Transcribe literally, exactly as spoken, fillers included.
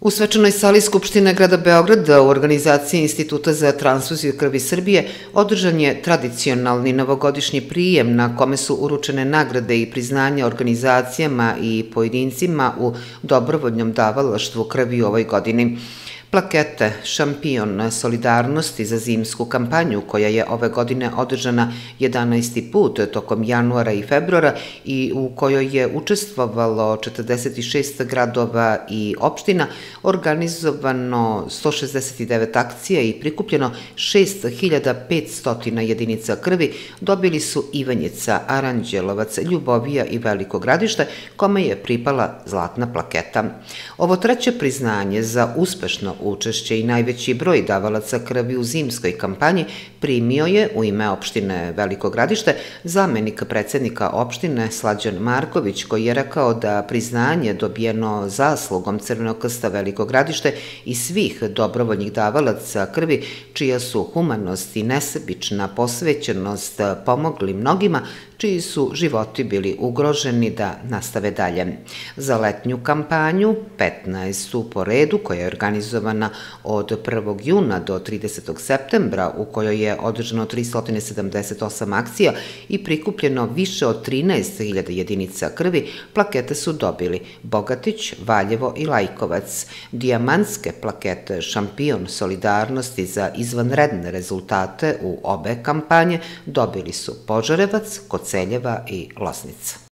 U svečanoj sali Skupštine grada Beograda u organizaciji Instituta za transfuziju krvi Srbije održan je tradicionalni novogodišnji prijem na kome su uručene nagrade i priznanja organizacijama i pojedincima u dobrovoljnom davalaštvu krvi u ovoj godini. Plakete Šampion solidarnosti za zimsku kampanju, koja je ove godine održana jedanaesti put tokom januara i februara i u kojoj je učestvovalo četrdeset šest gradova i opština, organizovano sto šezdeset devet akcija i prikupljeno šest hiljada petsto jedinica krvi, dobili su Ivanjica, Aranđelovac, Ljubovija i Veliko Gradište, kome je pripala zlatna plaketa. Ovo treće priznanje za uspešno učešće i najveći broj davalaca krvi u zimskoj kampanji primio je u ime opštine Veliko Gradište zamenik predsednika opštine Slađan Marković, koji je rekao da priznanje dobijeno zaslugom Crvenog krsta Veliko Gradište i svih dobrovoljnih davalaca krvi, čija su humanost i nesebična posvećenost pomogli mnogima čiji su životi bili ugroženi, da nastave dalje. Za letnju kampanju, petnaestu po redu, koja je organizovana od prvog juna do tridesetog septembra, u kojoj je održano trista sedamdeset osam akcija i prikupljeno više od trinaest hiljada jedinica krvi, plakete su dobili Bogatić, Valjevo i Lajkovac. Dijamantske plakete Šampion solidarnosti za izvanredne rezultate u obe kampanje dobili su Požarevac, Koceljeva i Loznica.